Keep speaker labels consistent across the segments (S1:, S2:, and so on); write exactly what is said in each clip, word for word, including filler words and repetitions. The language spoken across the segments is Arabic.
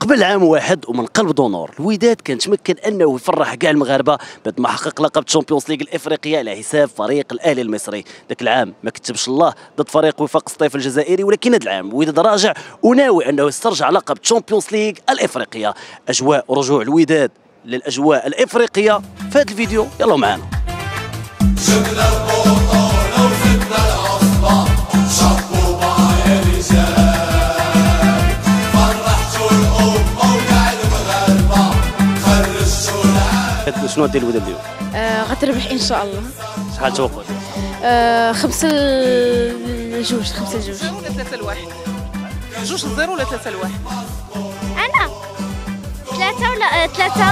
S1: قبل عام واحد ومن قلب دونور الوداد كان تمكن انه يفرح كاع المغاربه بعد ما حقق لقب تشامبيونز ليغ الافريقيه على حساب فريق الاهلي المصري. ذاك العام ما كتبش الله ضد فريق وفاق سطيف الجزائري، ولكن هذا العام الوداد راجع وناوي انه يسترجع لقب تشامبيونز ليغ الافريقيه. اجواء رجوع الوداد للاجواء الافريقيه في هذا الفيديو، يلا معنا.
S2: جبنا البطولة وزدنا العصبة، شابوبا يا رجال، فرحتوا الأمة وكاع المغاربة، خرجتوا العالم.
S1: شنو دير الوداد اليوم؟
S3: آه غتربح إن شاء الله.
S1: شحال توقع؟
S3: آه خمسة لجوج، خمسة لجوج.
S4: زيرو ولا ثلاثة لواحد؟ جوج لزيرو ولا ثلاثة لواحد؟
S3: أنا ثلاثة ولا ثلاثة؟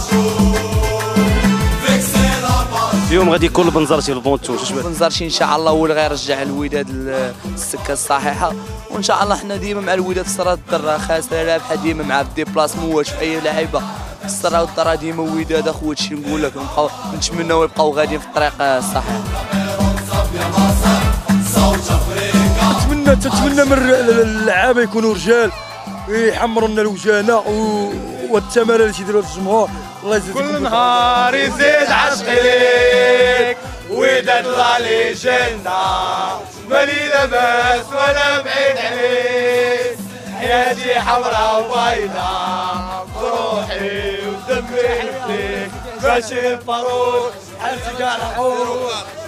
S1: اليوم غادي يكون البنزرتي في البونتو، شنو
S5: بنزرتي ان شاء الله هو اللي غيرجع الوداد للسكه الصحيحه، وان شاء الله حنا ديما مع الوداد الصرا الدرا خاسره رابحه ديما مع الديبلاسمون في اي لعيبه الصرا والدرا ديما وداد اخواتي نقول لك نبقاو نتمناو يبقاو غاديين في الطريق الصحيح.
S6: نتمنى تتمنى من اللعابه يكونوا رجال يحمروا لنا الوجانه والثمره اللي تيديروا الجمهور. الله يجزيكم
S2: كل نهار يزيد عشقي ليك، وداد لا ليجندا، مالي لاباس وانا بعيد عليك، حياتي حمراء وبيضاء، بروحي ودمي حليك، ماشي الفاروق حال سيجار حور